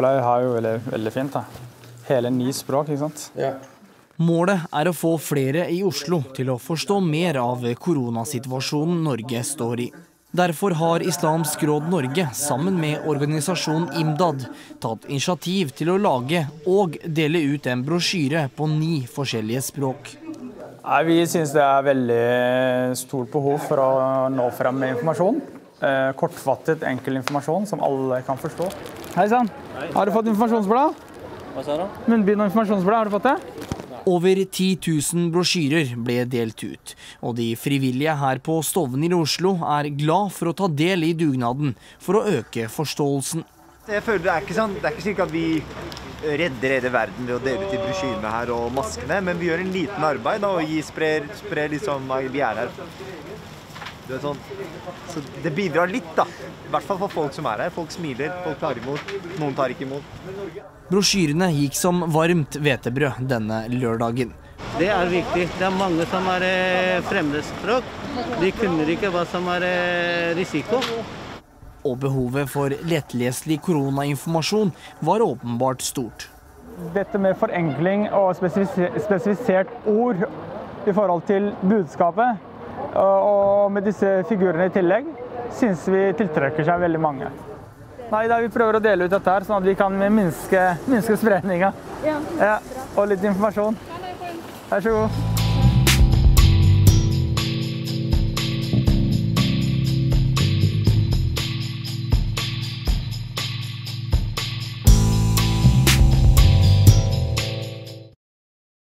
Eksempelet her er jo veldig fint. Da. Hele 9 språk, ikke sant? Ja. Målet er å få flere i Oslo til å forstå mer av koronasituasjonen Norge står i. Derfor har Islamsk Råd Norge, sammen med organisasjonen IMDAD, tatt initiativ til å lage og dele ut en brosjyre på 9 forskjellige språk. Vi synes det er veldig stort behov for å nå frem med informasjon. Kortfattet, enkel informasjon som alle kan forstå. Hei sann, har du fått informasjonsblad? Hva sa du? Munnbind og informasjonsblad, har du fått det? Over 10 000 brosjyrer ble delt ut, og de frivillige her på Stovner i Oslo er glad for å ta del i dugnaden for å øke forståelsen. Jeg føler det er ikke slik at vi redder hele verden ved å dele ut de brosjyrene her og maskene, men vi gjør en liten arbeid og sprer liksom vi er her. Det er sånn. Så det bidrar litt da, i hvert fall for folk som er her. Folk smiler, folk tar imot, noen tar ikke imot. Brosjyrene gikk som varmt hvetebrød denne lørdagen. Det er viktig. Det er mange som er fremmedspråk. De kunne ikke hva som er risiko. Og behovet for lettleselig koronainformasjon var åpenbart stort. Dette med forenkling og spesifisert ord i forhold til budskapet, og med disse figurene i tillegg, synes vi tiltrekker seg veldig mange. Nei, vi prøver å dele ut dette her, sånn at vi kan minske spredningen. Ja, og litt informasjon. Vær så god.